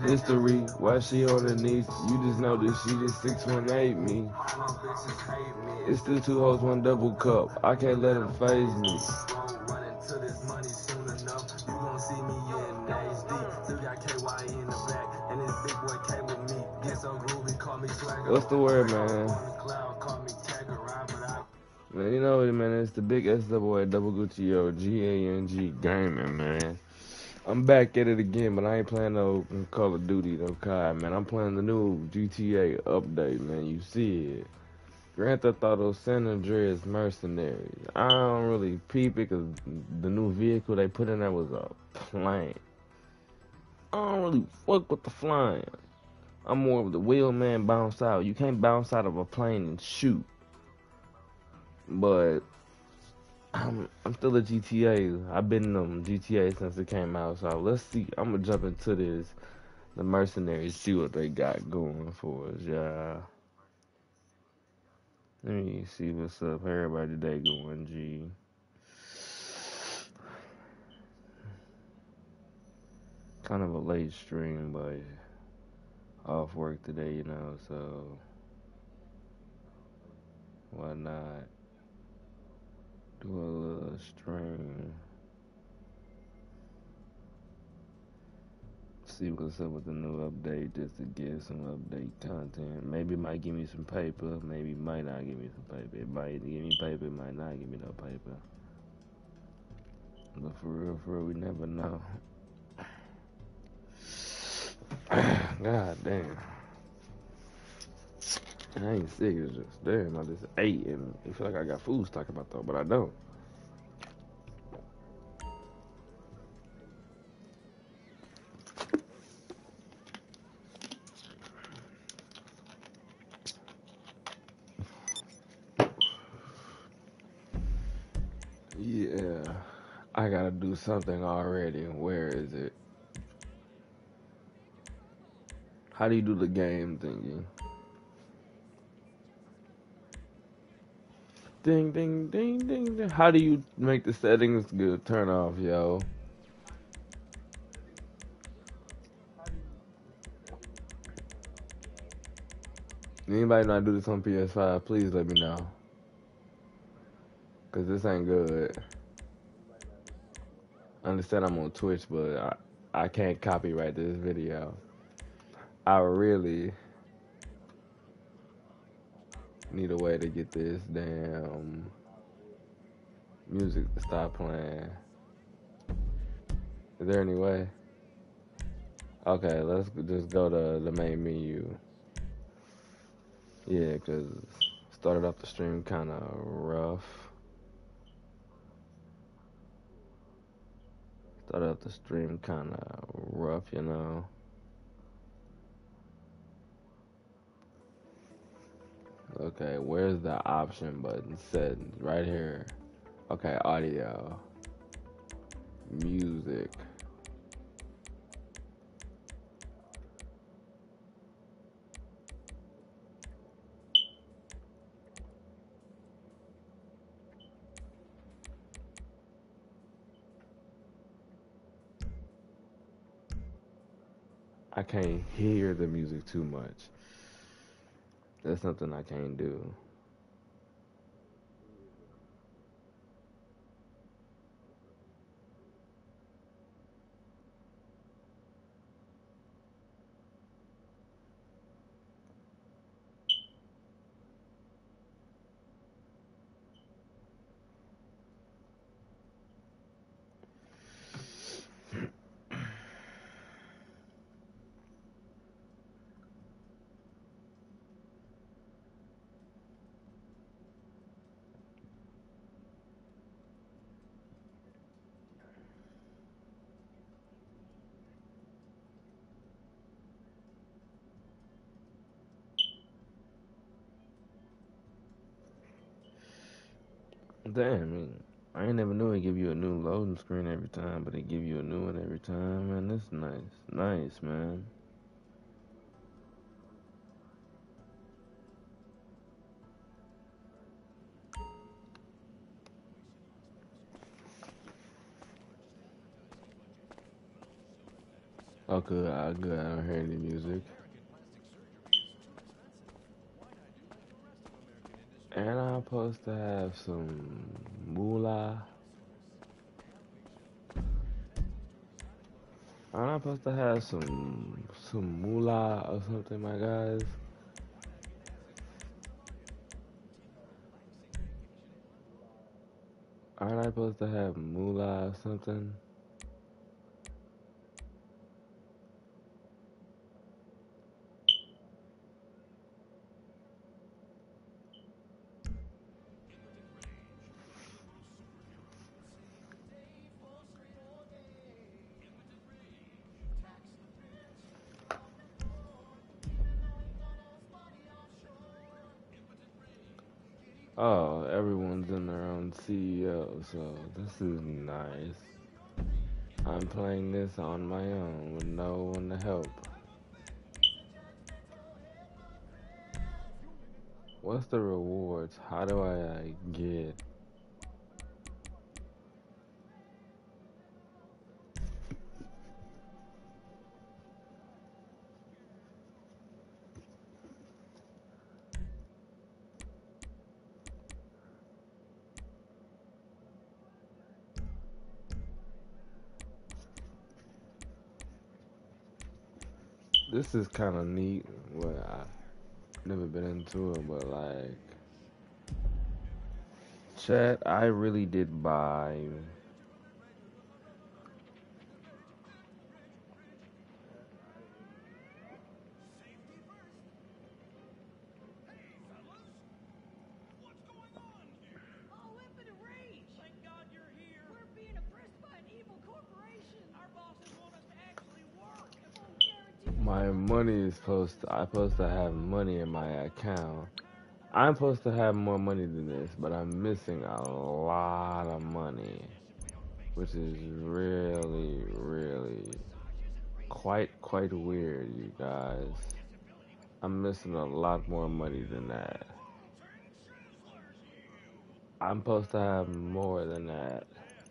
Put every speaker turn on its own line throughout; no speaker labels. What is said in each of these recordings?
History, why she on her knees? You just know that she just 618 me. It's still two hoes, one double cup. I can't let them phase me. What's the word, man? Man, you know what, man? It's the big SWA double Gucci GANG gaming, man. I'm back at it again, but I ain't playing no Call of Duty, no COD, man. I'm playing the new GTA update, man. You see it. Grand Theft Auto San Andreas Mercenaries. I don't really peep it because the new vehicle they put in there was a plane. I don't really fuck with the flying. I'm more of the wheelman bounce out. You can't bounce out of a plane and shoot. But I'm still a GTA. I've been in GTA since it came out. So let's see. I'm gonna jump into this. The Mercenaries, see what they got going for us, yeah. Let me see what's up. How everybody today going, G. Kind of a late stream, but off work today, you know, so why not do a little stream? See what's up with the new update, just to get some update content. Maybe it might give me some paper, maybe it might not give me some paper. It might give me paper, it might not give me no paper. But for real, we never know. God damn. I ain't sick, it's just damn, I just ate and I feel like I got food to talk about though, but I don't. Yeah, I gotta do something already. Where is it? How do you do the game thingy? Ding, ding, ding, ding, ding. How do you make the settings good turn off, yo? Anybody not do this on PS5, please let me know. Cause this ain't good. I understand I'm on Twitch, but I can't copyright this video. I really need a way to get this damn music to stop playing. Is there any way? Okay, let's just go to the main menu. Yeah, cause started off the stream kind of rough. Started off the stream kind of rough, you know. Okay, where's the option button? Settings, right here. Okay, audio, music. I can't hear the music too much. That's something I can't do. Damn, I mean, I ain't never knew it give you a new loading screen every time, but it give you a new one every time, man. That's nice. Nice, man. Oh, good. Good. I don't hear any music. And I'm supposed to have some moolah. I'm not supposed to have some moolah or something, my guys. Aren't I supposed to have moolah or something? Oh, everyone's in their own CEO, so this is nice. I'm playing this on my own with no one to help. What's the rewards? How do I get? This is kind of neat. Well, I've never been into it, but like, chat, I really did buy. My money is I'm supposed to have money in my account. I'm supposed to have more money than this, but I'm missing a lot of money, which is really, really quite weird, you guys. I'm missing a lot more money than that. I'm supposed to have more than that,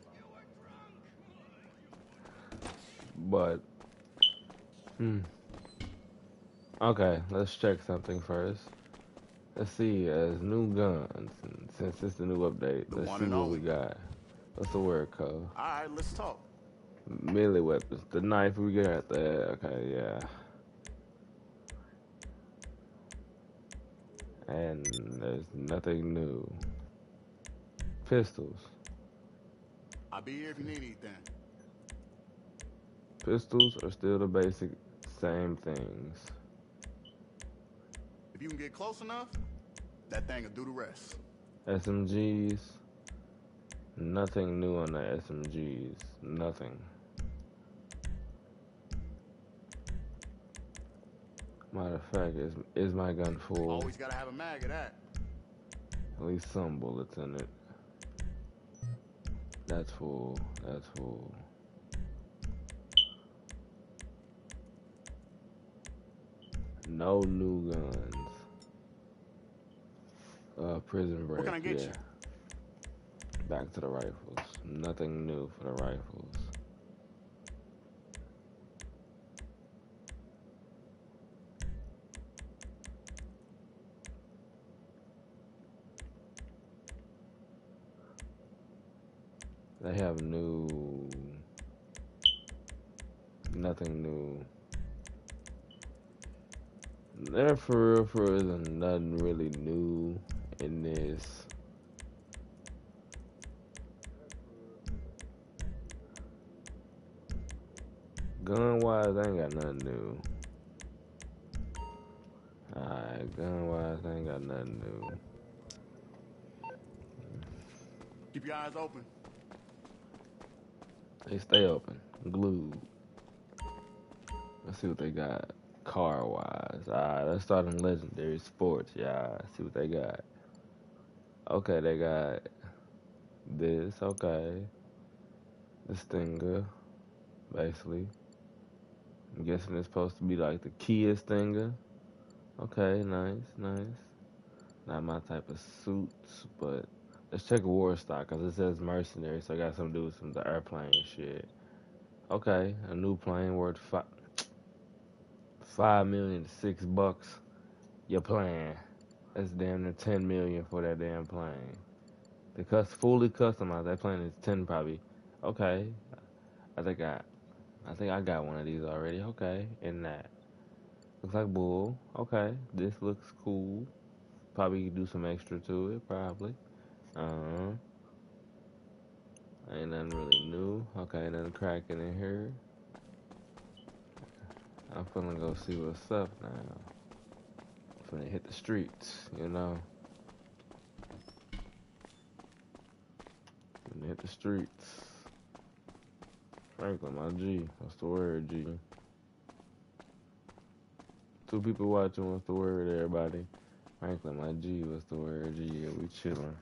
but hmm. Okay, let's check something first. Let's see, as new guns, and since it's the new update,
The
let's
one
see
and
what we
only.
got. What's the word code?
Alright, let's talk.
Melee weapons. The knife we got there. Okay, yeah. And there's nothing new. Pistols.
I'll be here if you need anything.
Pistols are still the basic same things.
If you can get close enough, that thing will do the rest.
SMGs. Nothing new on the SMGs. Nothing. Matter of fact, is my gun full?
Always gotta have a mag of that.
At least some bullets in it. That's full. That's full. No new guns. Prison
What
break,
can I get
yeah.
you?
Back to the rifles. Nothing new for the rifles. They have new. Nothing new. There for real isn't nothing really new in this. Gun wise, I ain't got nothing new. Alright, gun wise, I ain't got nothing new.
Keep your eyes open.
They stay open, glued. Let's see what they got. Car wise. Alright, let's start on legendary sports, y'all. See what they got. Okay, they got this, okay. The Stinger, basically. I'm guessing it's supposed to be like the Kia Stinger. Okay, nice. Not my type of suits, but let's check war stock because it says mercenary, so I got something to do with some of the airplane shit. Okay, a new plane worth $5 million to $6. Your plan. That's damn near 10 million for that damn plane. The fully customized, that plane is 10 probably. Okay. I think I I think I got one of these already. Okay. And that. Looks like bull. Okay. This looks cool. Probably do some extra to it, probably. Uh Ain't nothing really new. Okay, nothing cracking in here. I'm finna go see what's up now. Finna hit the streets, you know. Finna hit the streets. Franklin, my G. What's the word, G? 2 people watching. What's the word, everybody? Franklin, my G. What's the word, G? Yeah, we chillin'.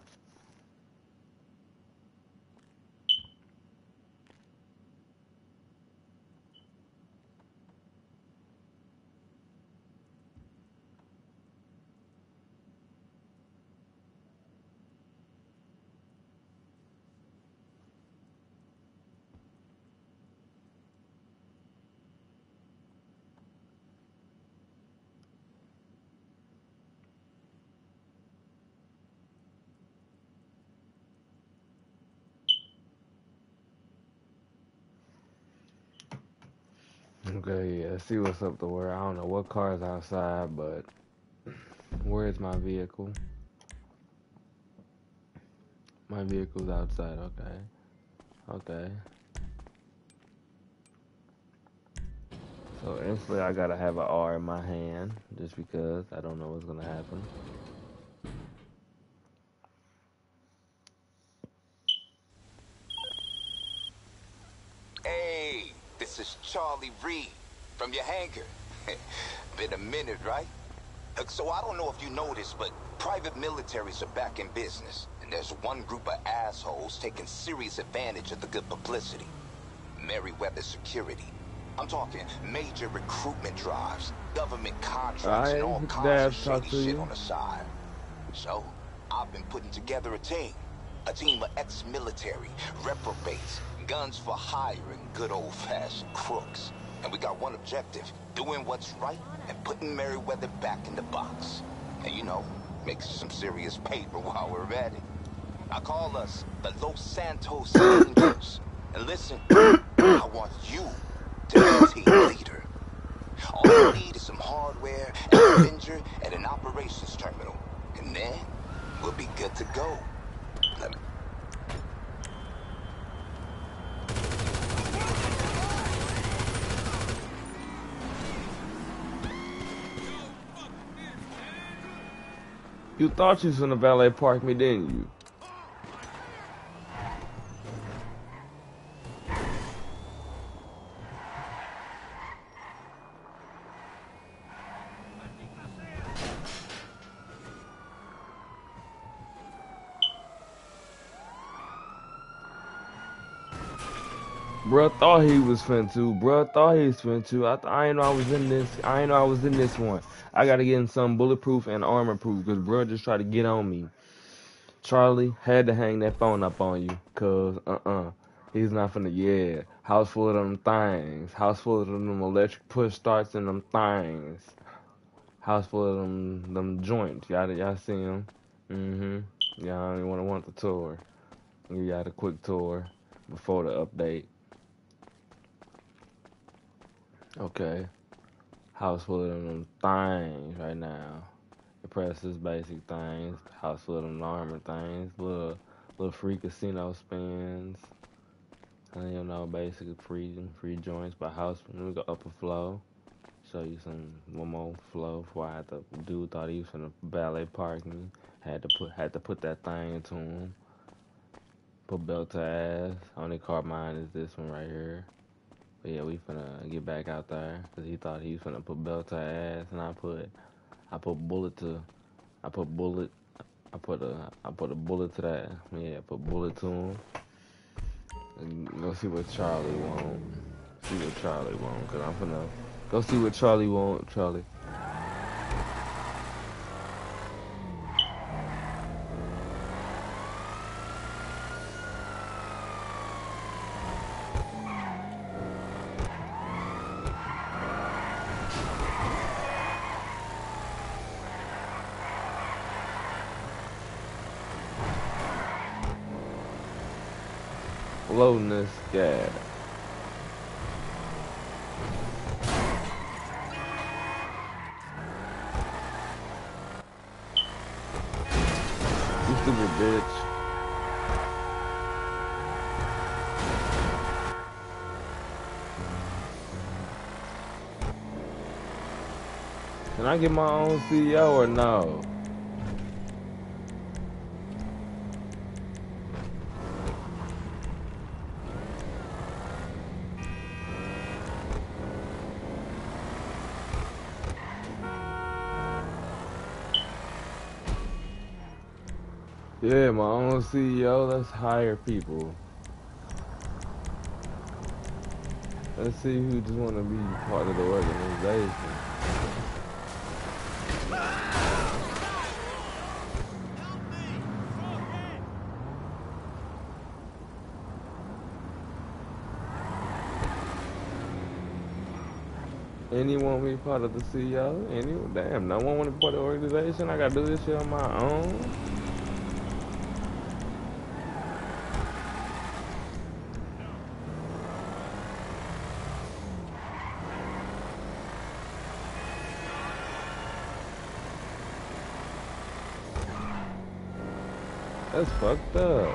Okay, yeah, see what's up the word. I don't know what car's outside, but where's my vehicle? My vehicle's outside, okay. Okay. So instantly I gotta have an R in my hand, just because I don't know what's gonna happen.
Hey, this is Charlie Reed from your hangar. Been a minute, right? So I don't know if you noticed, but private militaries are back in business. And there's one group of assholes taking serious advantage of the good publicity. Merryweather Security. I'm talking major recruitment drives, government contracts, and all
Alright,
kinds of
Dad, talk
shady
to
shit
you.
on the side. So, I've been putting together a team. A team of ex-military, reprobates, guns for hire, and good old-fashioned crooks. And we got one objective, doing what's right and putting Merryweather back in the box. And you know, make some serious paper while we're at it. I call us the Los Santos Angels. And listen, I want you to be a team leader. All you need is some hardware and a Avenger at an operations terminal. And then, we'll be good to go. Let me...
You thought you was gonna valet park me, didn't you? Bruh thought he was finna. Bruh thought he was finna. I ain't know I was in this. I ain't know I was in this one. I gotta get in some bulletproof and armor proof, cause bruh just tried to get on me. Charlie had to hang that phone up on you, cause he's not finna. Yeah, house full of them things. House full of them electric push starts and them things. House full of them joints. Y'all see them? Y'all don't even want the tour. Give y'all the quick tour before the update. Okay. House full of them things right now. The press is basic things. House full of them armor things. Little free casino spins. And you know, basically free joints by house. Let me go upper flow. Show you one more flow before I had to dude thought he was finna valet park me. Had to put that thing into him. Put belt to ass. Only car mine is this one right here. But yeah, we finna get back out there because he thought he was finna put belt to ass, and I put bullet to, I put bullet, I put a bullet to that. Yeah, put bullet to him. And go see what Charlie want. See what Charlie want, cause I'm finna go see what Charlie want. Charlie. floating this sky. You stupid bitch. Can I get my own CEO or no? Yeah, my own CEO. Let's hire people. Let's see who just want to be part of the organization. Anyone be part of the CEO? Anyone? Damn, no one want to be part of the organization? I gotta do this shit on my own? That's fucked up.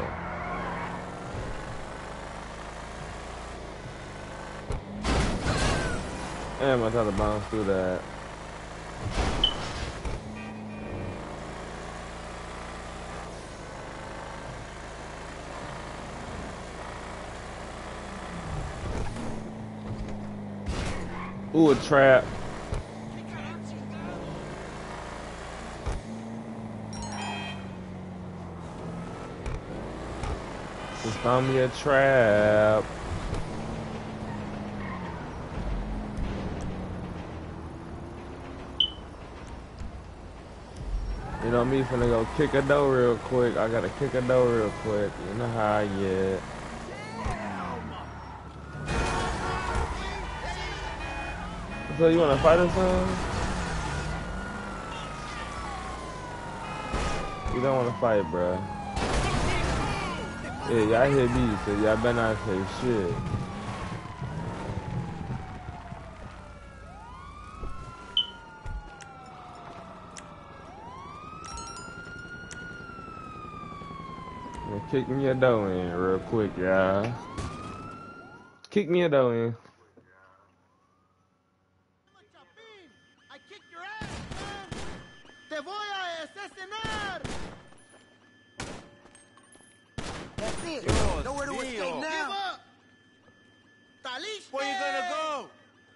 Damn, I tried to bounce through that. Ooh, a trap. Just found me a trap. You know me finna go kick a door real quick. I gotta kick a door real quick. You know how I get. So you wanna fight or something? You don't wanna fight, bruh. Yeah, y'all hit me, so y'all better not say shit. Kick me a door in real quick, y'all. Kick me a door in.
I kicked your ass, man. Te voy a asesinar.
That's it.
Dios
Nowhere to
mío.
escape
Give
now.
up. Taliste.
Where you gonna go?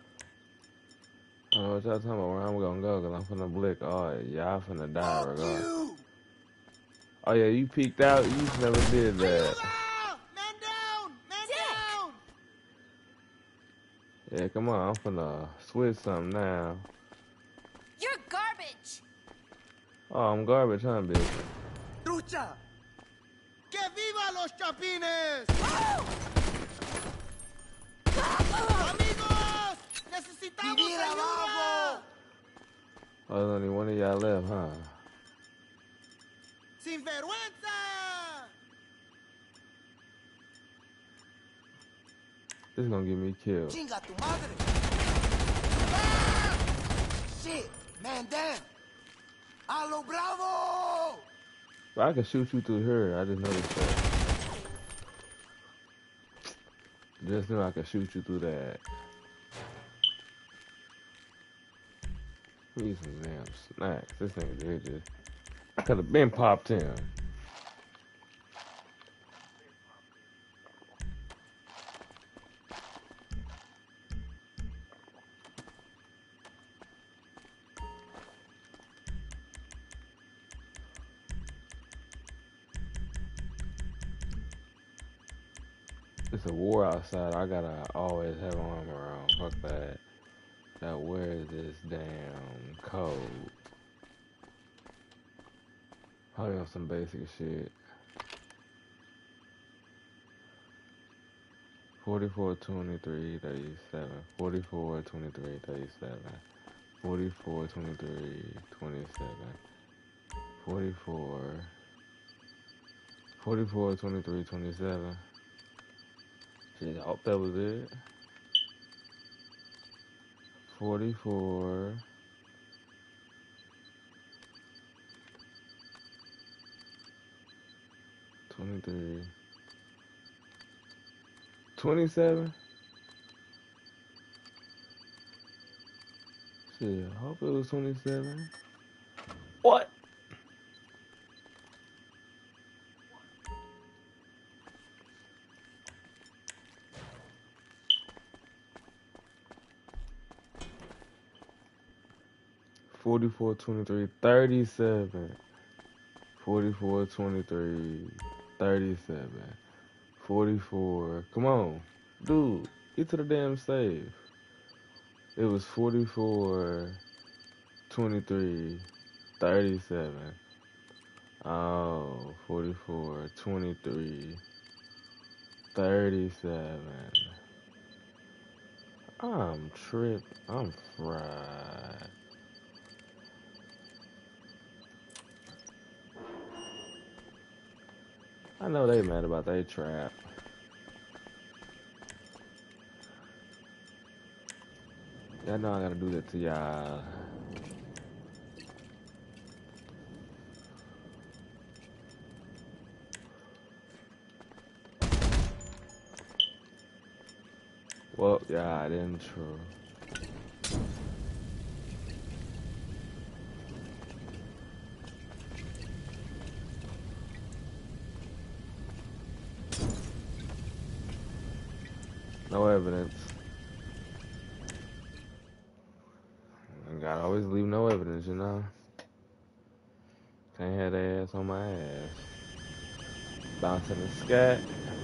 I don't know what y'all talking about, where I'm gonna go, cause I'm finna blick. Oh, y'all finna die
Fuck
regardless.
you!
Oh yeah, you peeked out, you never did that.
Ayuda! Man down! Man down!
Yeah, come on, I'm finna switch something now.
You're garbage!
Oh, I'm garbage, huh, bitch?
Trucha!
¡Que viva los chapines! ¡Amigos! ¡Necesitamos
¡Vivir
ayuda!
abajo!
Oh, there's only one of y'all left, huh?
¡Sin vergüenza!
This is gonna get me killed.
Chinga tu madre! Shit! Man down! A lo bravo!
But I can shoot you through here, I just noticed that. Just knew I could shoot you through that. Need some damn snacks. This thing is just... I could have been popped in. It's a war outside. I gotta always have armor on. Fuck that. Now where is this damn code? Probably on some basic shit. 44, 23, 37. 44, 23, 37. 44, 23, 27. 44. 44, 23, 27. Shit, I hope that was it. 44. 23. 27? Shit, I hope it was 27. What? Forty-four, 23, 37. 44, 23, 37. 44. Come on. Dude, get to the damn save. It was 44, 23, 37. Oh, 44, 23, 37. I'm tripped. I'm fried. I know they mad about they trap. Y'all know I gotta do that to y'all. Well, yeah, it isn't true. No evidence. I gotta always leave no evidence, you know? Can't have their ass on my ass. Bouncing the scat.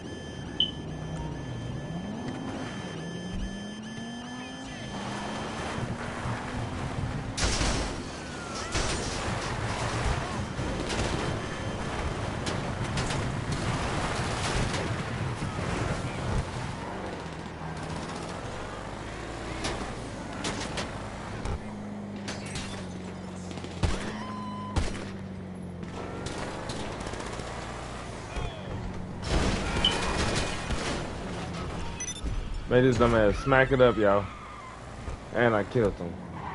Made this dumbass smack it up, y'all. And I killed him.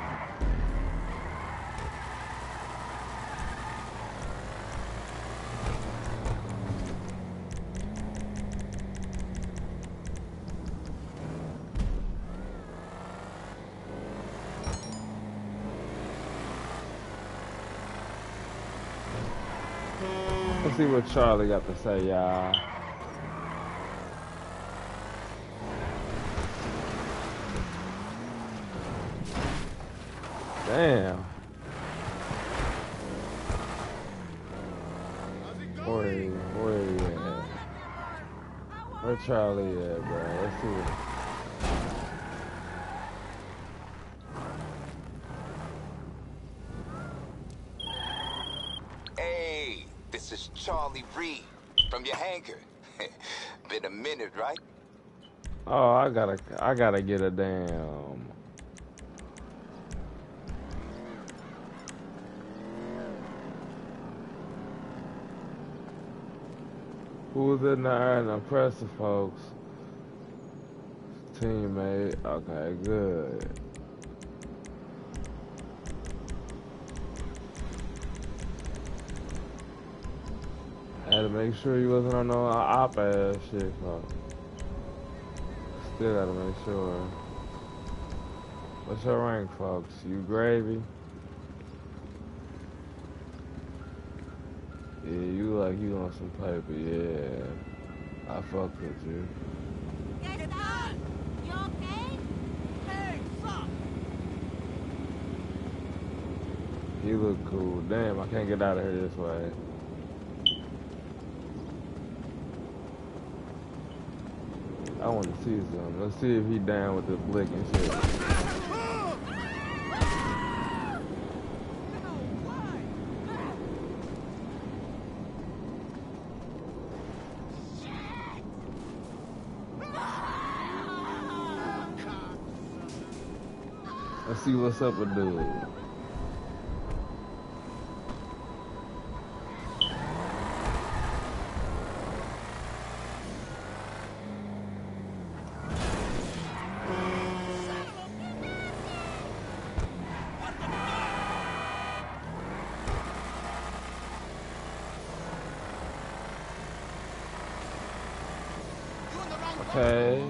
Let's see what Charlie got to say, y'all. Damn. Where he at? Where Charlie at, bro? Let's see what...
Hey, this is Charlie Reed from your hangar. Been a minute, right?
Oh, I gotta get a damn... Who's in there and impressive, folks? Teammate. Okay, good. Had to make sure you wasn't on no op ass shit, folks. Still gotta make sure. What's your rank, folks? You gravy? Yeah, you like you on some paper, yeah. I fuck with you.
Get done! You okay?
Hey, sup?
You look cool. Damn, I can't get out of here this way. I want to see some. Let's see if he down with the blick and shit. Let's see what's up with dude. Okay.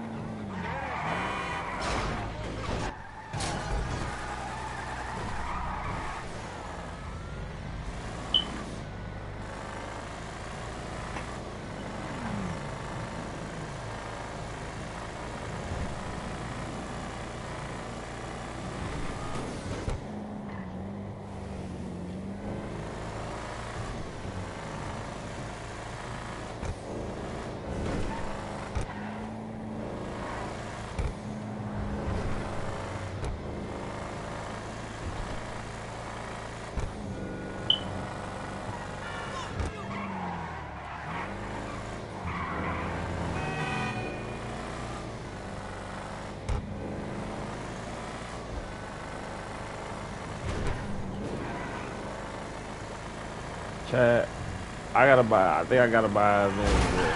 Chat. I think I gotta buy a Avenger.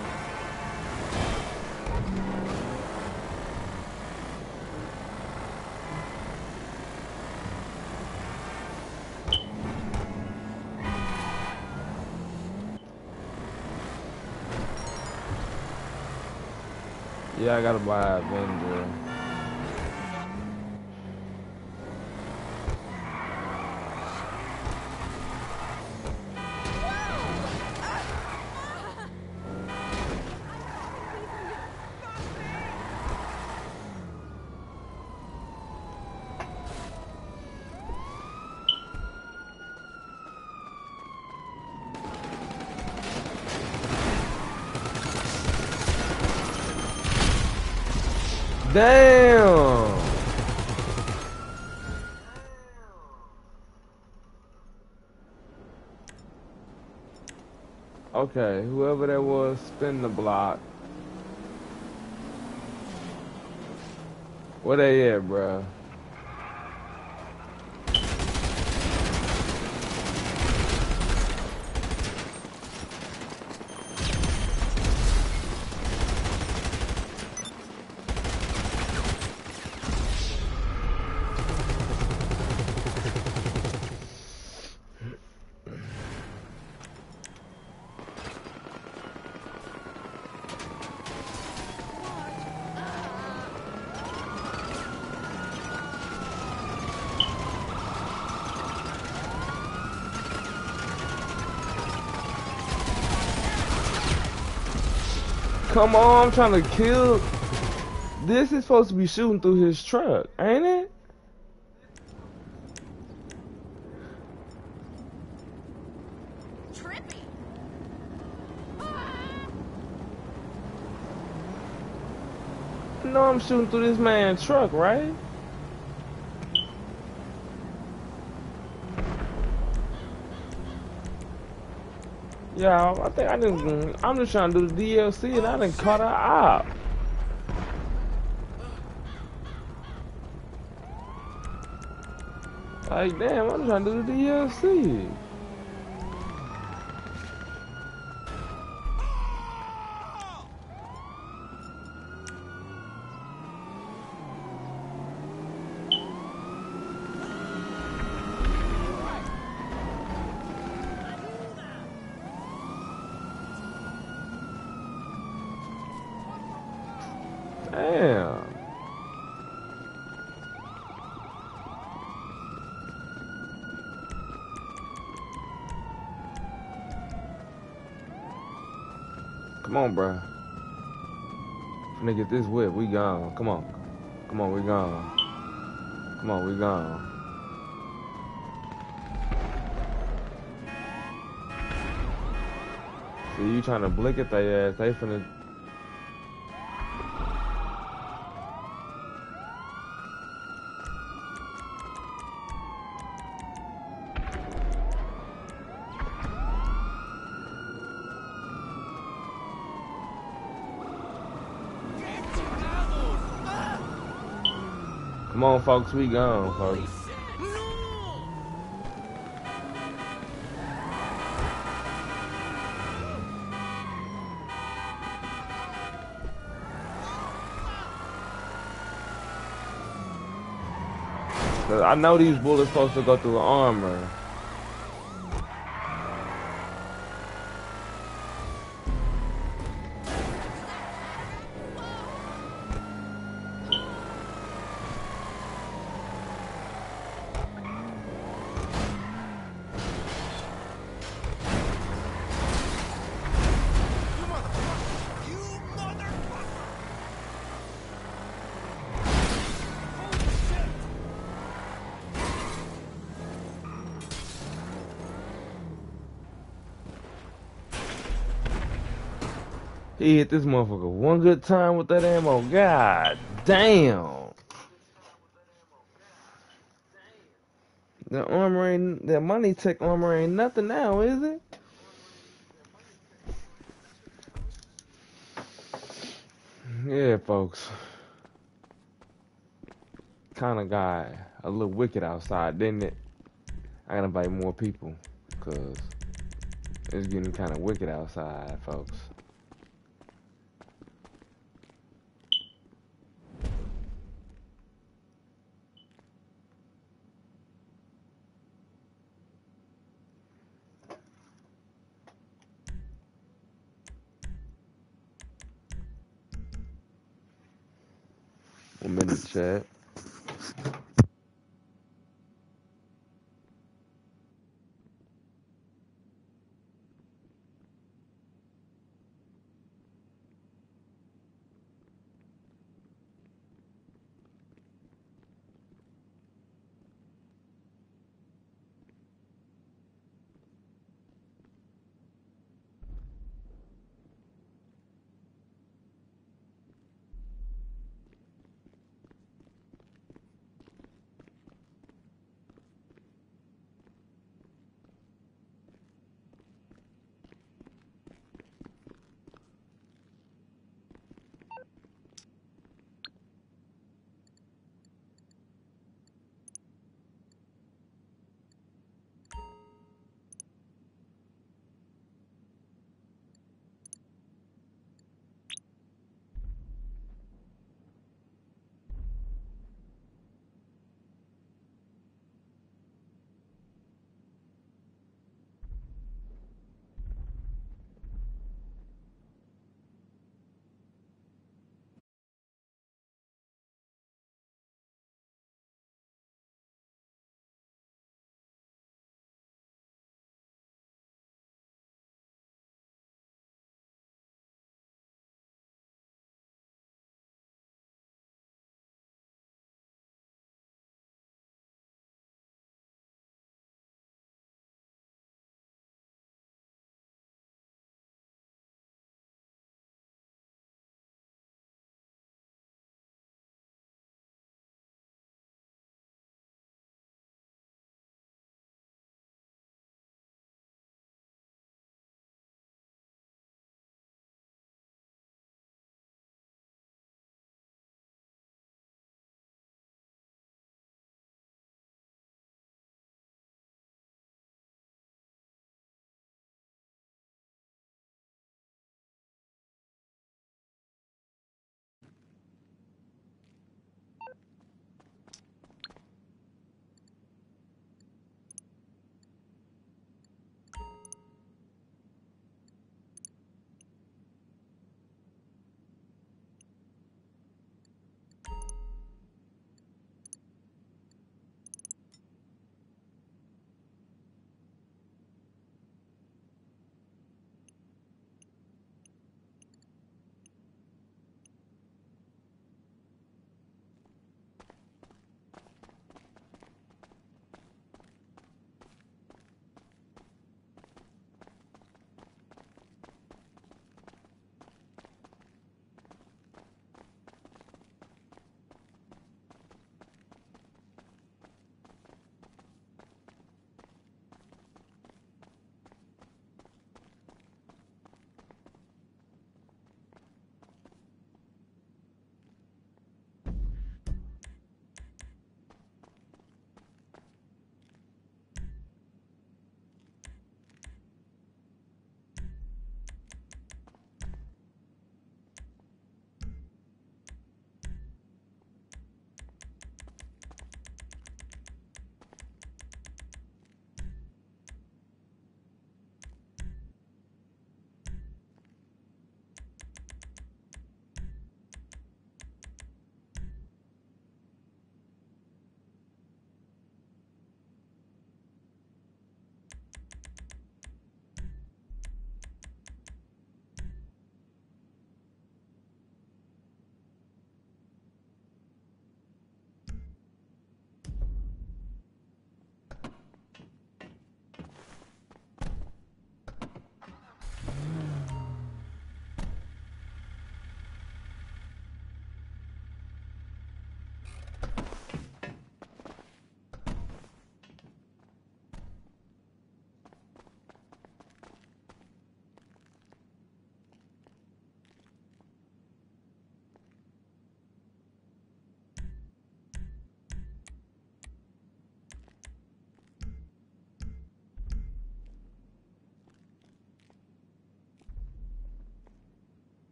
Yeah, I gotta buy a Avenger. Damn! Okay, whoever that was, spin the block. Where they at, bruh? Come on, I'm trying to kill. This is supposed to be shooting through his truck, ain't it?
Trippy.
No, I'm shooting through this man's truck, right? Yeah, I think I'm just trying to do the DLC and I done caught her out. Like, damn, I'm trying to do the DLC. Damn. Come on, bro. Finna get this whip. We gone. Come on. Come on, we gone. Come on, we gone. See, you trying to blick at their ass. They finna... Come on, folks, we gone, folks. I know these bullets supposed to go through the armor. He hit this motherfucker one good time with that ammo. God damn. That Money Tech armor ain't nothing now, is it? Yeah, folks. Kinda got a little wicked outside, didn't it? I gotta invite more people, cause it's getting kinda wicked outside, folks. I'm in the chat.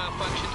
malfunctioned.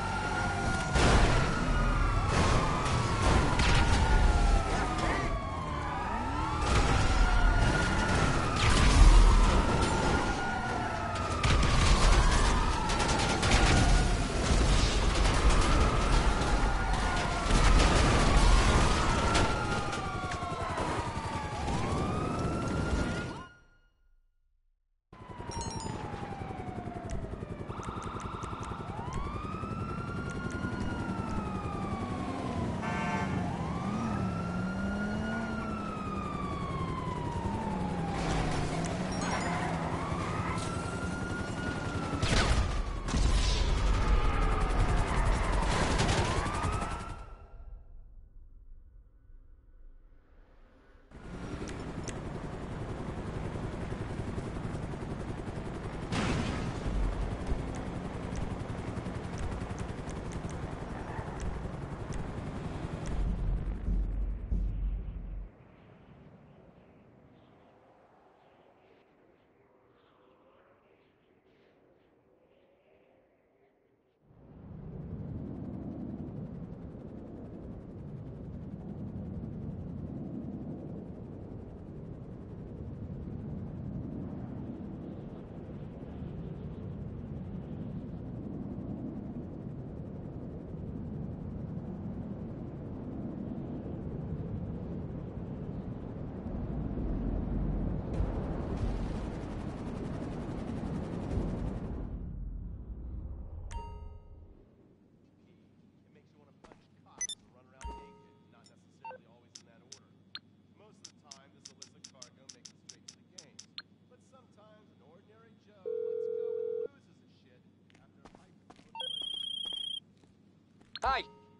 Hi.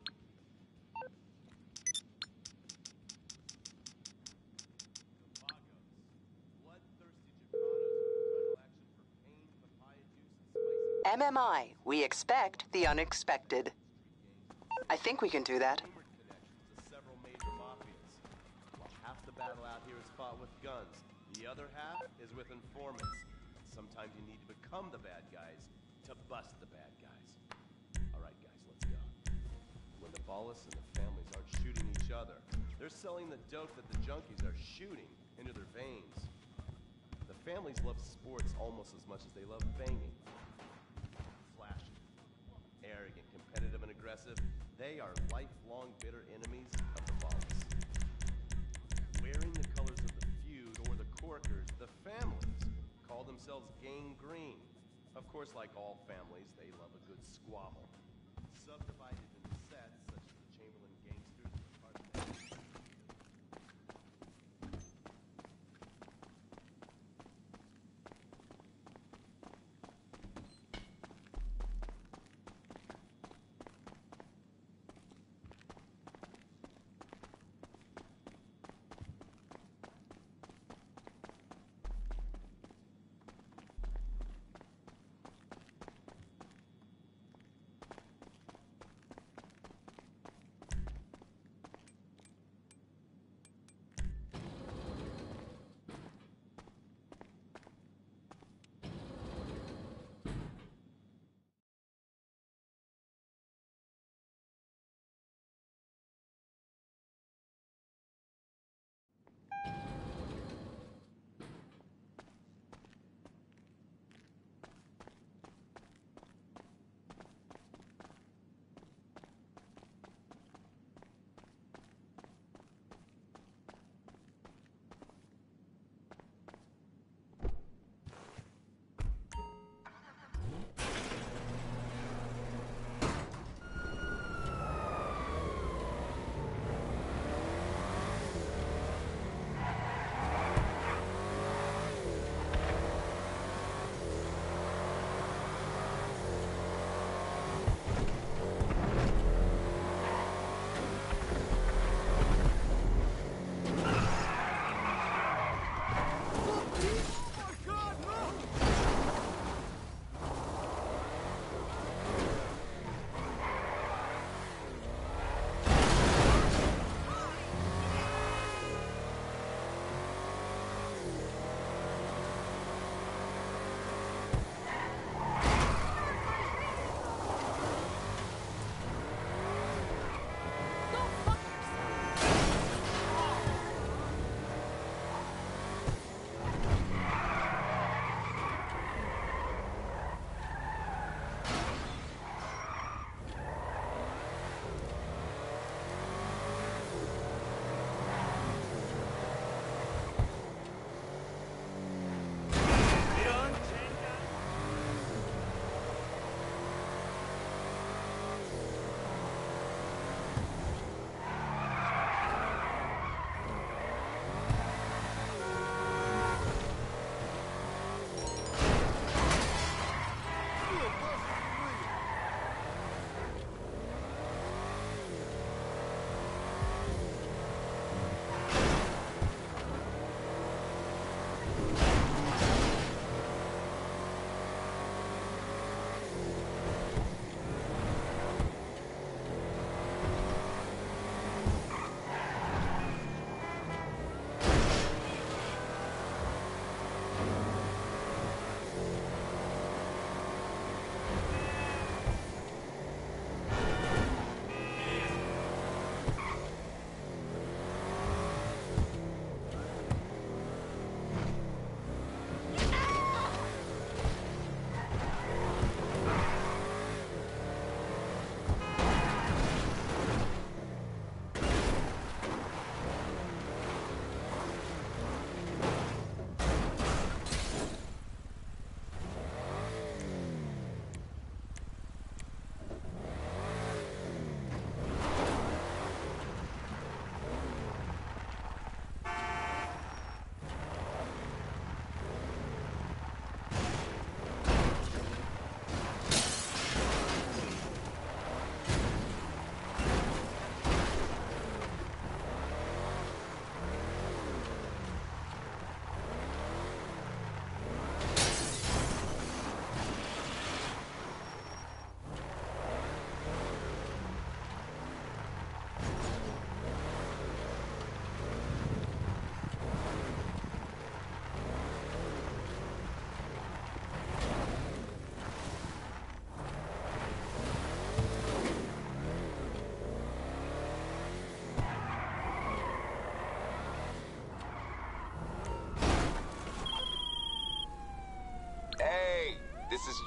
MMI, we expect the unexpected. I think we can do that.
Connections to several major mafias. While half the battle out here is fought with guns, the other half is with informants. Sometimes you need to become the bad guys to bust the bad guys. All right, guys, let's go. When the Ballas and the families aren't shooting each other, they're selling the dope that the junkies are shooting into their veins. The families love sports almost as much as they love banging. Flashy, arrogant, competitive, and aggressive, they are lifelong bitter enemies of the Ballas. Wearing the colors of the feud or the Corkers, the families call themselves Gang Green. Of course, like all families, they love a good squabble. Subdivided into sets such as the Chamberlain Gangsters and the Cartagena.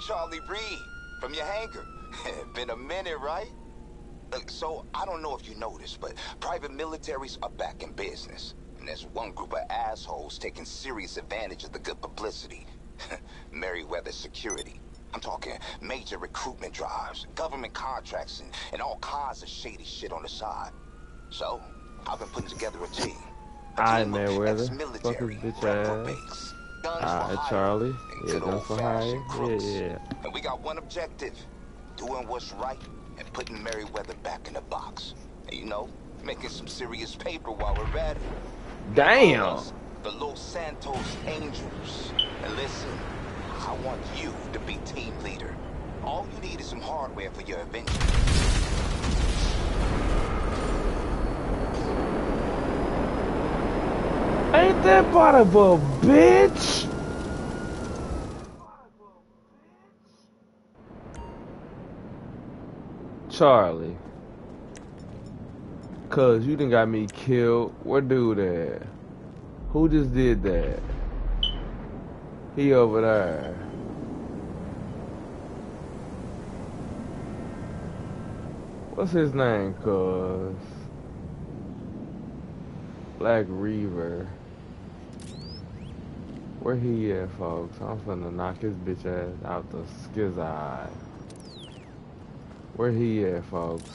Charlie Reed from your hangar. Been a minute, right? So, I don't know if you noticed, but private militaries are back in business. And there's one group of assholes taking serious advantage of the good publicity. Merryweather Security. I'm talking major recruitment drives, government contracts, and all kinds of shady shit on the side. So, I've been putting together a team.
Alright, Merryweather. Fuck his
Ex-military,
bitch ass.
reprobates, guns for
Alright,
hire,
Charlie.
and
Yeah,
good
guns for hire.
old-fashioned crooks.
Yeah.
And we got one objective: doing what's right and putting Merryweather back in the box. And you know, making some serious paper while we're at it.
Damn.
The Los Santos Angels. And listen, I want you to be team leader. All you need is some hardware for your adventure.
Ain't that part of a bitch? Charlie. Cuz you done got me killed. Where dude at? Who just did that? He over there. What's his name, cuz? Black Reaver. Where he at, folks? I'm finna knock his bitch ass out the skizzy. Where he at, folks?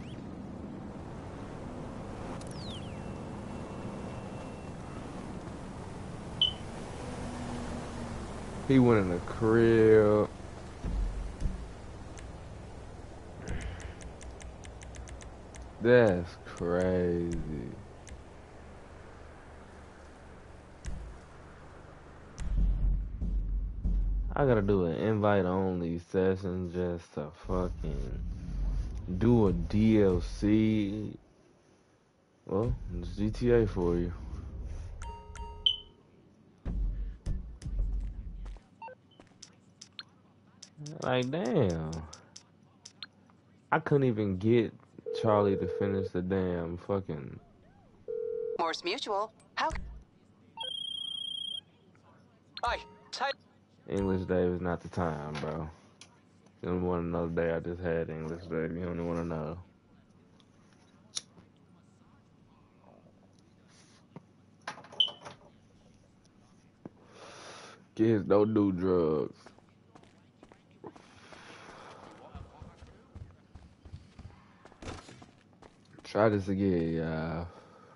He went in the crib. That's crazy. I gotta do an invite-only session just to fucking do a DLC. Well, it's GTA for you. Like, damn. I couldn't even get Charlie to finish the damn fucking...
Morse Mutual. How?
Hi. Tight.
English Day was not the time, bro. You don't want another day I just had English Day. You don't want to know. Kids don't do drugs. Try this again, y'all.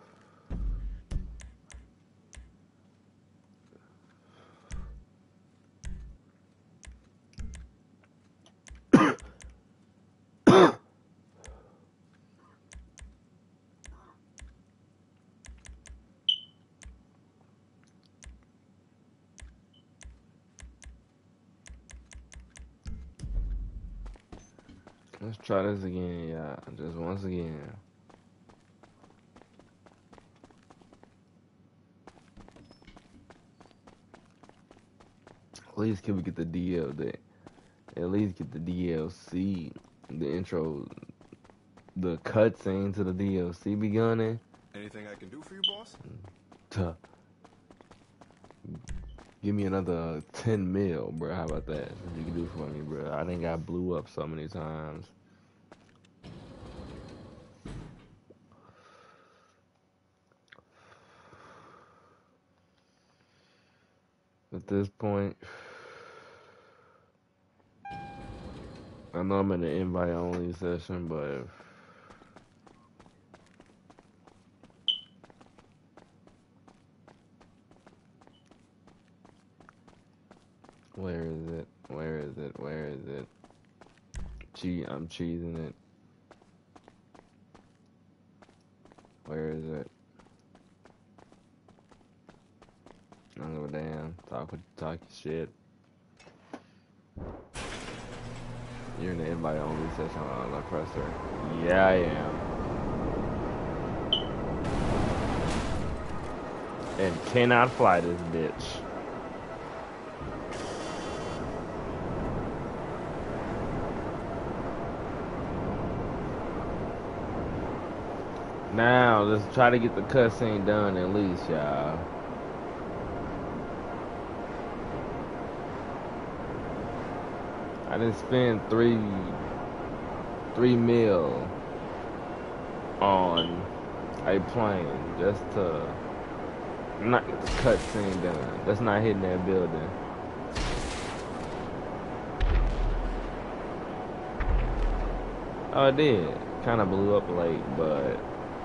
Let's try this again, y'all. Just once again. At least can we get the at least get the DLC, the intro, the cutscene to the DLC beginning.
Anything I can do for you, boss?
To give me another 10 mil, bro. How about that? What you can do for me, bro? I done got blew up so many times. At this point, I know I'm in an invite-only session, but where is it? Where is it? Where is it? I'm cheesing it. Where is it? I don't give a damn. Talk your shit. You're in the invite only session on the presser. Yeah, I am. And cannot fly this bitch. Now, let's try to get the cutscene done at least, y'all. I didn't spend three mil on a plane just to not get the cutscene done. That's not hitting that building. Oh, it did. Kind of blew up late, but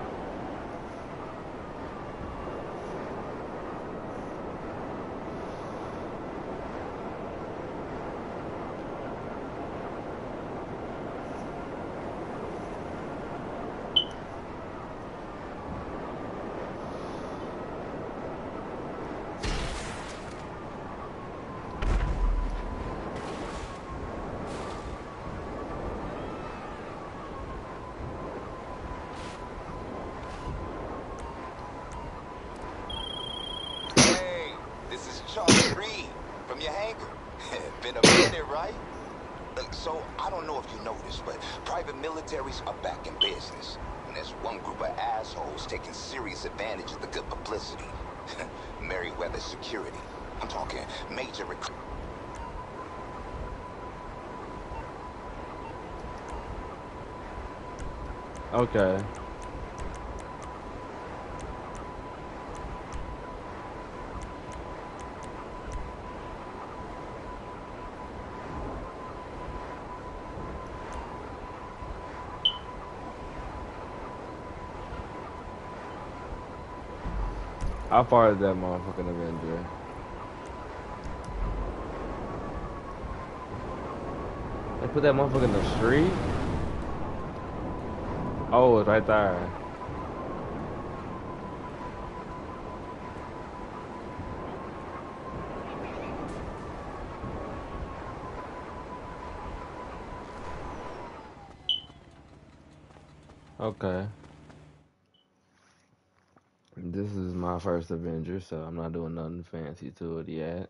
Charlie Reed from your hangar. Been a minute, right? So, I don't know if you noticed, but private militaries are back in business. And there's one group of assholes taking serious advantage of the good publicity. Merryweather Security. I'm talking major recruit.
okay. How far is that motherfucking Avenger? They put that motherfucker in the street? Oh, it's right there. Okay. This is my first Avenger, so I'm not doing nothing fancy to it yet.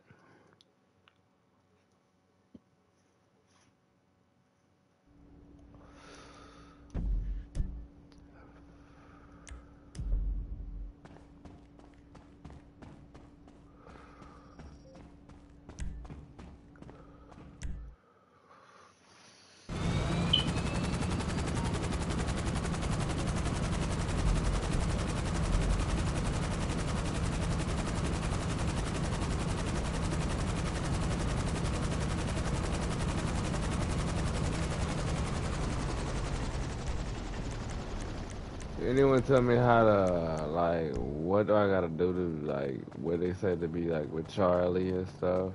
Anyone tell me how to, like, what do I gotta do to, like, what they said to be, like, with Charlie and stuff?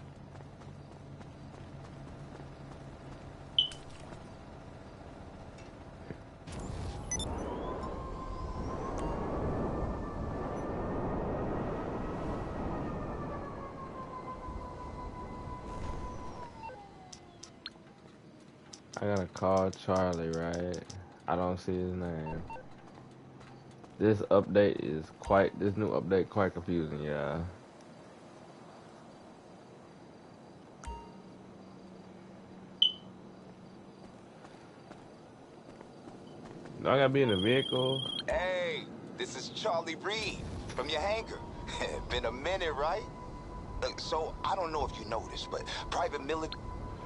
I gotta call Charlie, right? I don't see his name. This new update quite confusing, yeah. Do I gotta be in a vehicle?
Hey, this is Charlie Reed from your hangar. Been a minute, right? So, I don't know if you noticed, but private military...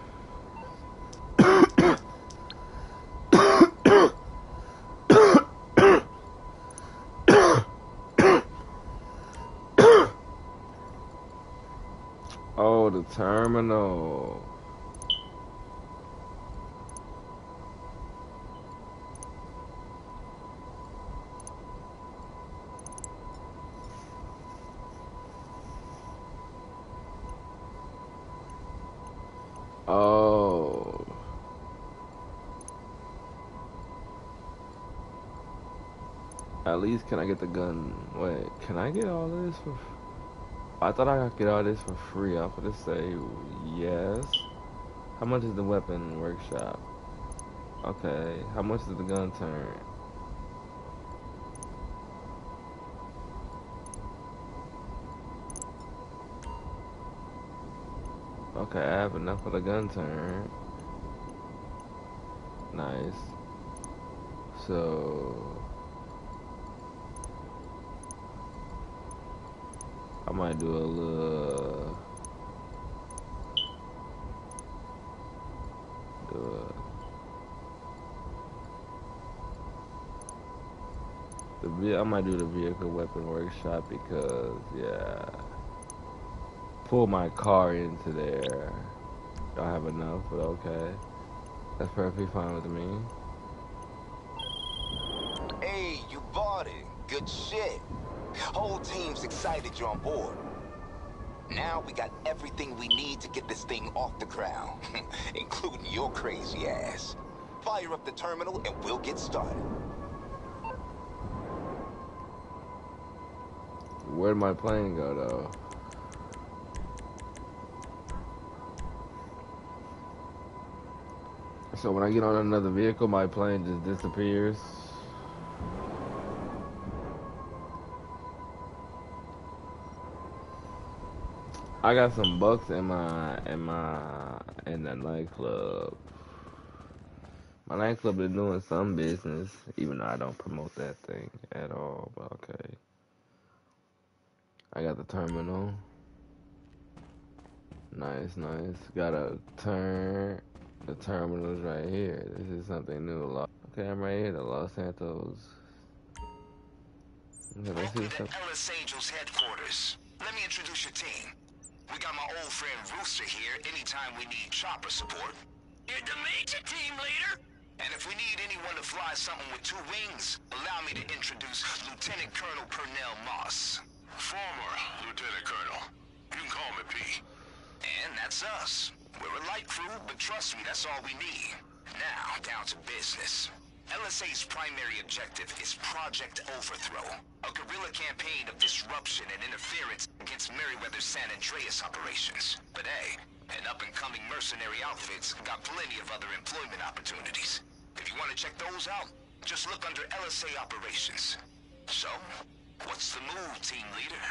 Oh, the terminal. Oh. At least can I get the gun? Wait, can I get all this for... I thought I could get all this for free. I'm gonna say yes. How much is the weapon workshop? Okay. How much is the gun turn? Okay, I have enough for the gun turn. Nice. So I might do a little I might do the vehicle weapon workshop because, yeah. Pull my car into there. Don't have enough, but okay. That's perfectly fine with me.
Hey, you bought it. Good shit. Whole team's excited you're on board. Now we got everything we need to get this thing off the ground, including your crazy ass. Fire up the terminal and we'll get started.
Where'd my plane go, though? So when I get on another vehicle, my plane just disappears. I got some bucks in that nightclub. My nightclub is doing some business, even though I don't promote that thing at all, but okay. I got the terminal. Nice, nice. Gotta turn. The terminal's right here. This is something new. Okay, I'm right here. The Los Santos. Okay, let's see what's up.
Ellis Angels headquarters. Let me introduce your team. We got my old friend Rooster here anytime we need chopper support. You're the major team leader. And if we need anyone to fly something with two wings, allow me to introduce Lieutenant Colonel Pernell Moss. Former Lieutenant Colonel. You can call me P. And that's us. We're a light crew, but trust me, that's all we need. Now, down to business. LSA's primary objective is Project Overthrow, a guerrilla campaign of disruption and interference against Merryweather's San Andreas operations. But hey, an up-and-coming mercenary outfit's got plenty of other employment opportunities. If you want to check those out, just look under LSA Operations. So, what's the move, team leader?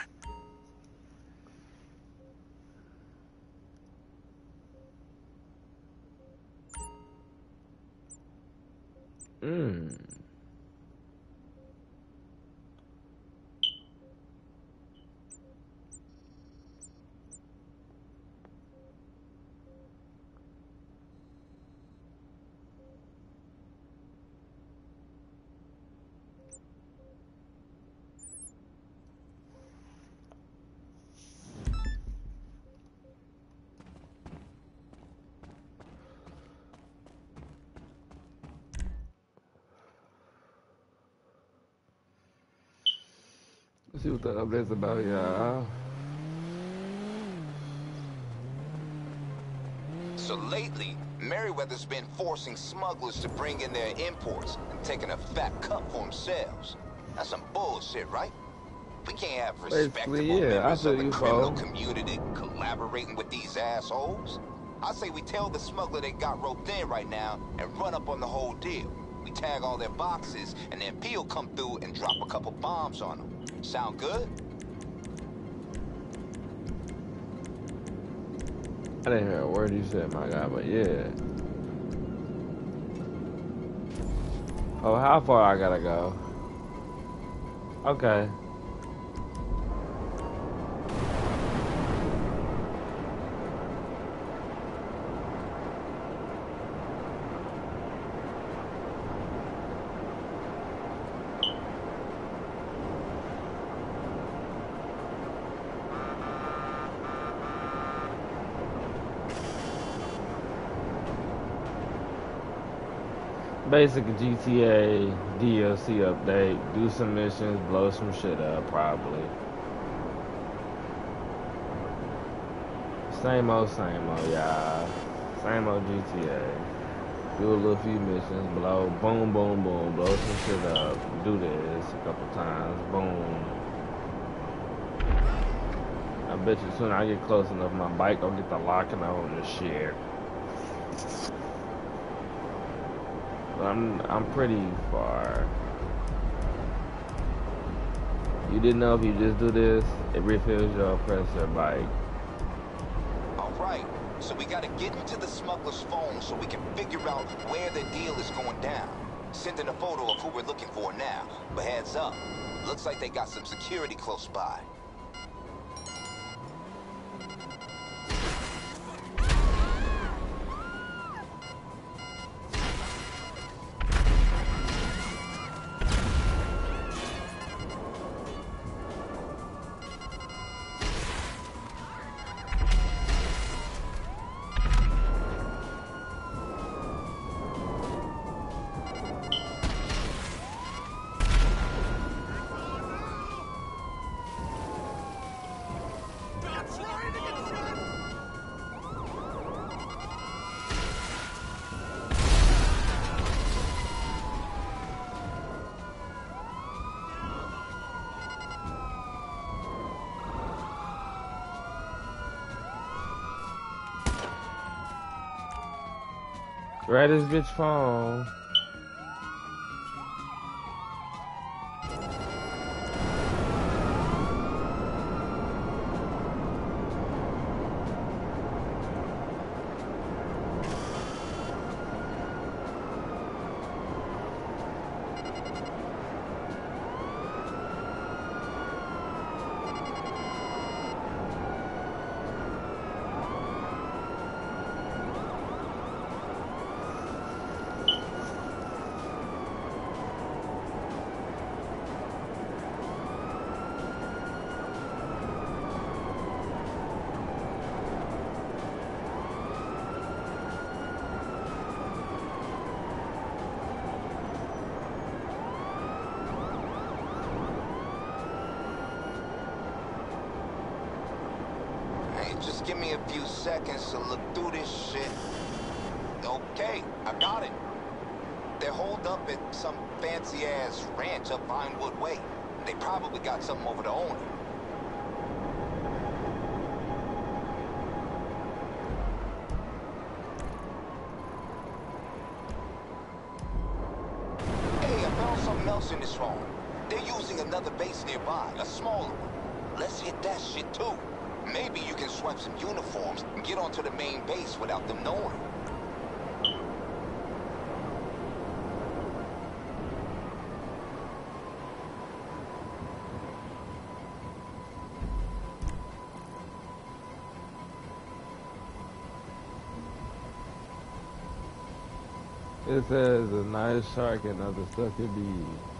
Let's see what the update's about, y'all. So lately, Merryweather's been forcing smugglers to bring in their imports and taking a fat cut for themselves. That's some bullshit, right? We can't have respectable members of the criminal community collaborating with these assholes. I say we tell the smuggler they got roped in right now and run up on the whole deal. We tag all their boxes, and then P'll come through and drop a couple bombs on them. Sound good?
I didn't hear a word you said, my guy, but yeah. Oh, how far I gotta go? Okay. Basic GTA DLC update, do some missions, blow some shit up, probably. Same old, y'all. Same old GTA. Do a little few missions, blow, boom, boom, boom, blow some shit up. Do this a couple times, boom. I bet you soon I get close enough, my bike gonna get the locking on this shit. I'm pretty far. You didn't know if you just do this, it refills your oppressor bike.
Alright, so we gotta get into the smuggler's phone so we can figure out where the deal is going down. Sending a photo of who we're looking for now, but heads up, looks like they got some security close by.
Right this bitch phone.
Hey, just give me a few seconds to look through this shit. Okay, I got it. They're holed up at some fancy-ass ranch up Vinewood Way. They probably got something over the owner. Hey, I found something else in this phone. They're using another base nearby, a smaller one. Let's hit that shit too. Maybe you can swipe some uniforms and get onto the main base without them knowing.
It says a nice shark and other stuff could be.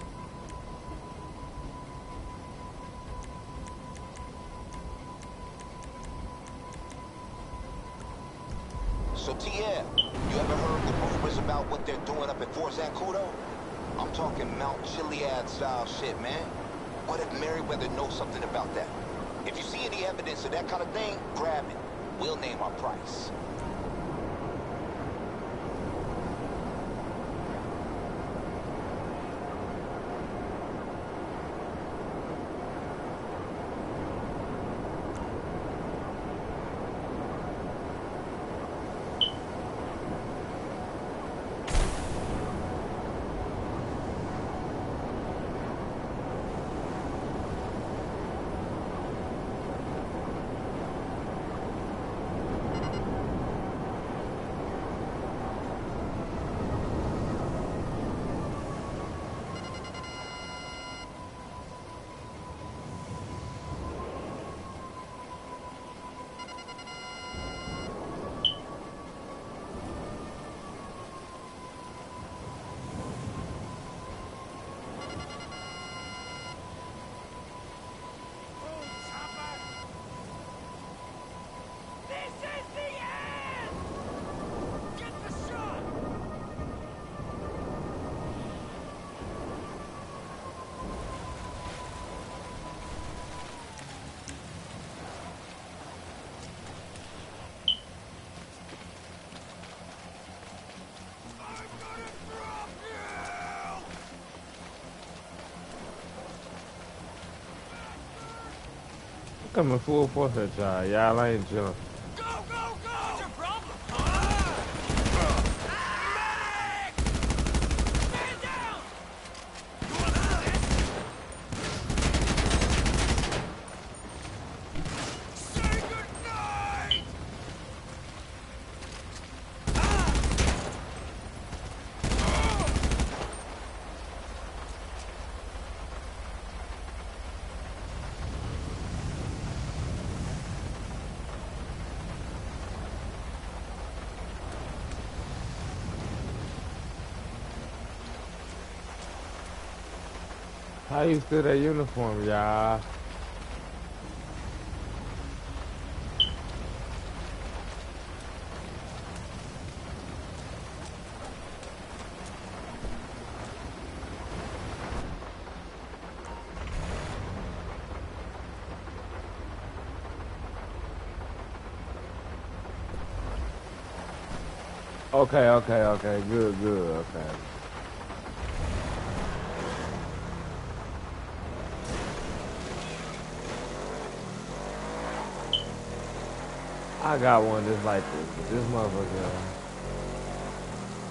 So, TM, you ever heard the rumors about what they're doing up at Fort Zancudo? I'm talking Mount Chiliad style shit, man. What if Merryweather knows something about that? If you see any evidence of that kind of thing, grab it. We'll name our price.
Coming full force at y'all. Y'all ain't chilling.
Go, go, go! What's your problem? Stand down! Say goodnight!
How you steal that uniform, y'all? Okay, good, okay. I got one just like this, but this motherfucker.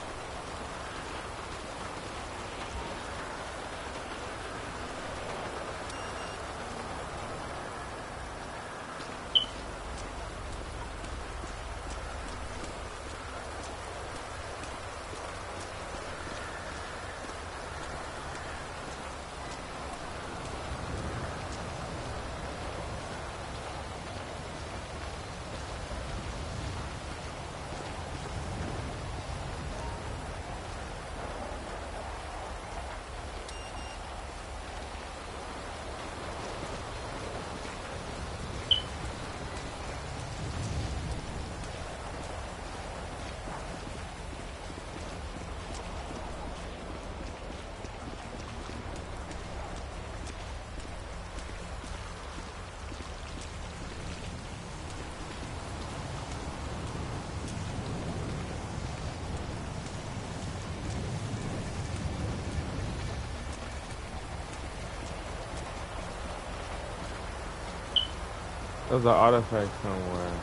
There's an artifact somewhere.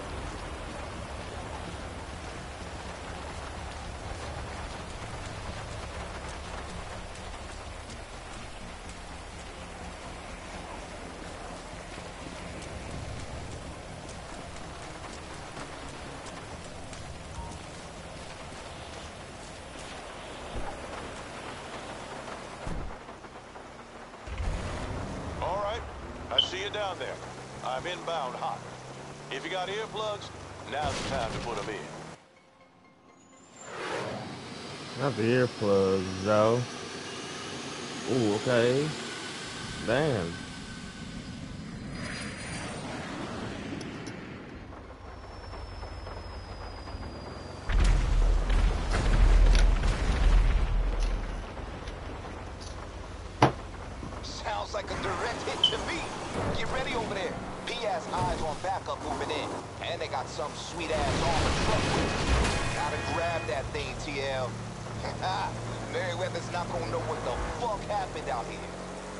All right, I see you down there. I'm inbound hot. If you got earplugs, now's the time to put them in.
Not the earplugs, though. Ooh, okay. Damn.
Sounds like a direct hit to me. Get ready over there. P has eyes on backup moving in. And they got some sweet-ass armor truck with them. Gotta grab that thing, TL. Merryweather's not gonna know what the fuck happened out here.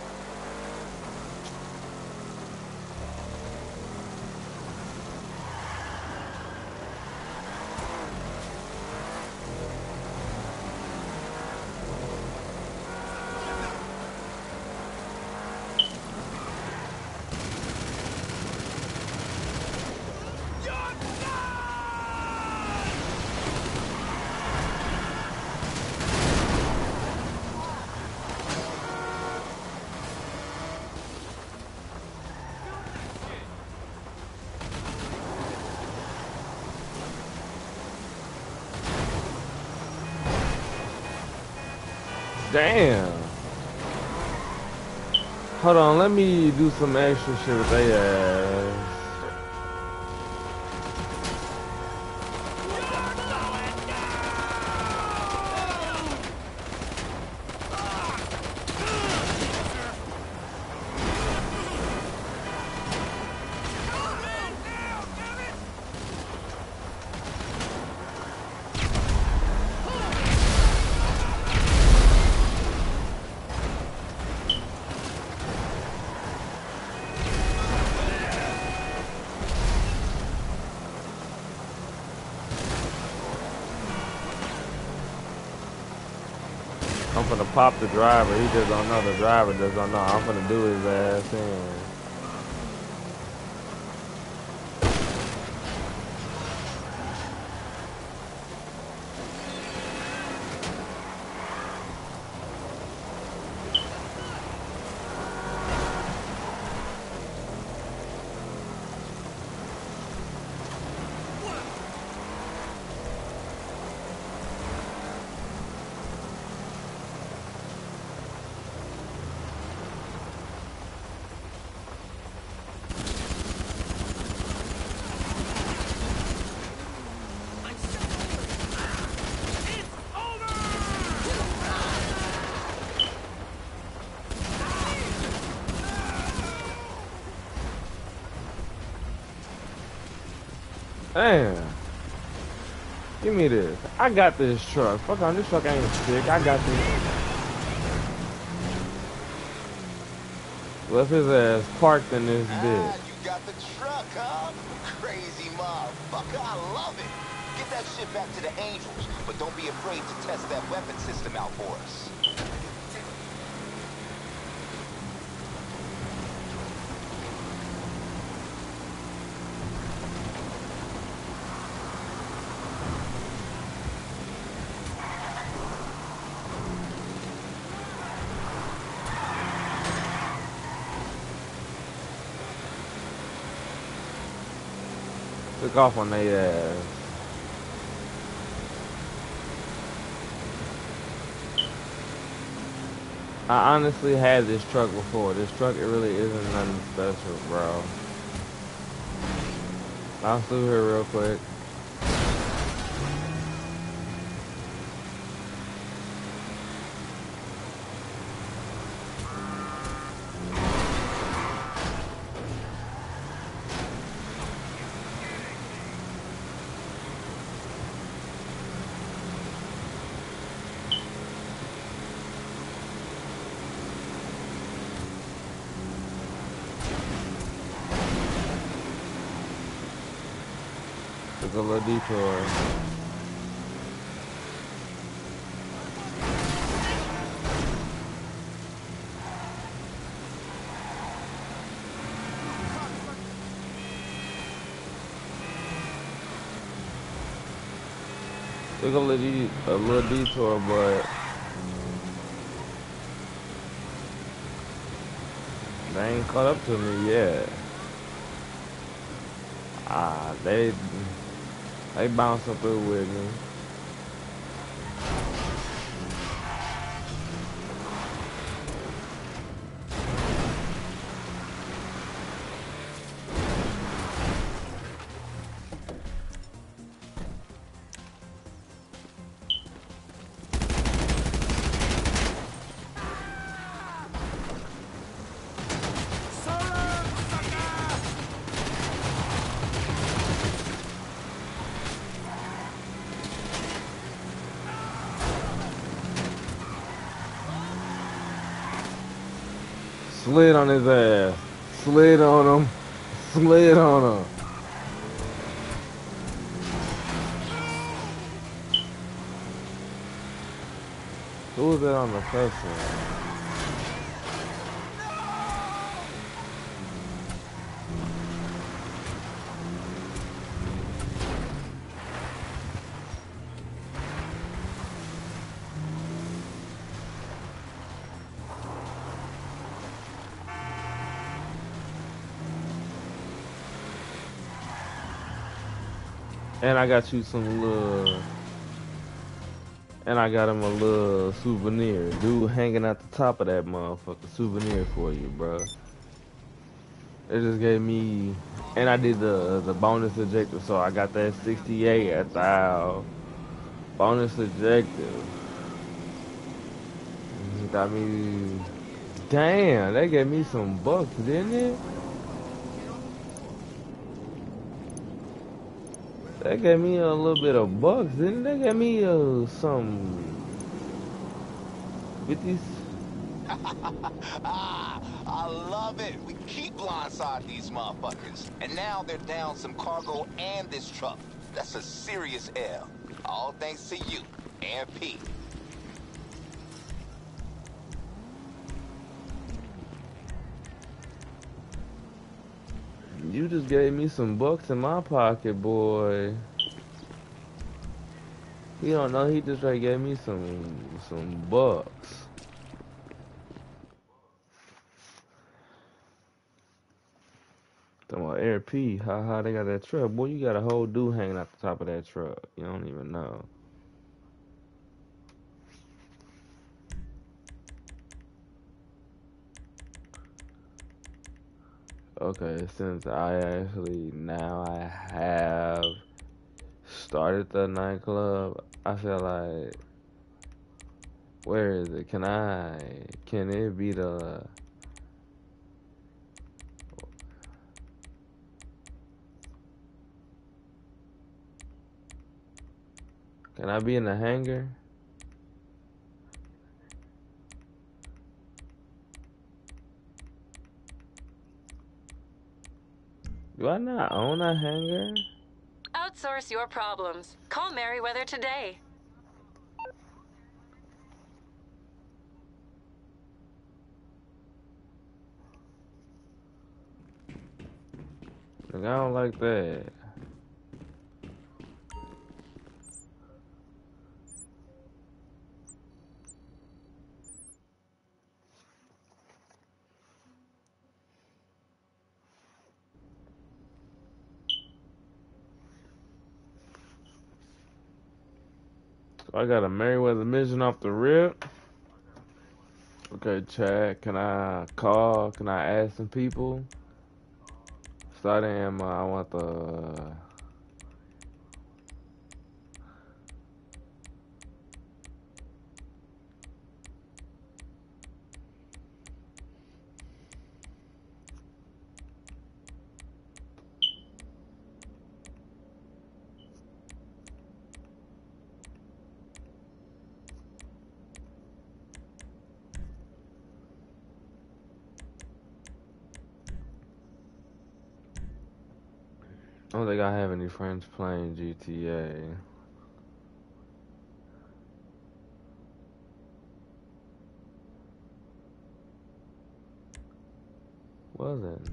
Damn. Hold on, let me do some extra shit with they ass. I'm finna pop the driver. He just don't know. The driver just don't know. I'm finna do his ass in. Damn. Give me this. I got this truck. Fuck on, this truck ain't sick. I got this. Left his ass parked in this bitch.
You got the truck, huh? Crazy motherfucker, I love it. Get that shit back to the Angels, but don't be afraid to test that weapon system out for us.
Took off on their ass. I honestly had this truck before. This truck, it really isn't nothing special, bro. I'll through here real quick. Took a little detour. Took a little detour, but they ain't caught up to me yet. They bouncing through with me. Slid on his ass. Slid on him. Slid on him. Who was that on the first one? And I got you some little, and I got him a little souvenir. Dude hanging at the top of that motherfucker. Souvenir for you, bro. It just gave me, and I did the bonus objective, so I got that 68 at the bonus objective. Got me, damn, they gave me some bucks, didn't it? They gave me a little bit of bucks, didn't they? Gave me some 50s.
I love it. We keep blindside these motherfuckers. And now they're down some cargo and this truck. That's a serious L. All thanks to you and Pete.
You just gave me some bucks in my pocket, boy. He don't know, he just like gave me some bucks. Talking about Air P, haha, they got that truck. Boy, you got a whole dude hanging out the top of that truck. You don't even know. Okay, since I have started the nightclub, I feel like, where is it? Can it be the, can I be in the hangar? Do I not own a hangar?
Outsource your problems. Call Merryweather today.
Like, I don't like that. So I got a Merryweather mission off the rip. Okay, Chad, can I call? Can I ask some people? Starting, I want the. I don't think I have any friends playing GTA. Was it?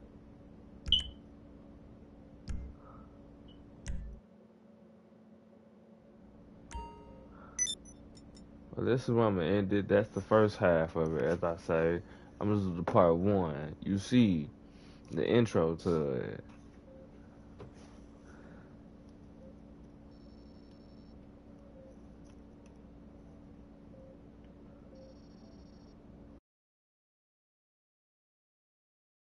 Well, this is where I'm gonna end it. That's the first half of it. As I say, I'm gonna do the part one. You see the intro to it.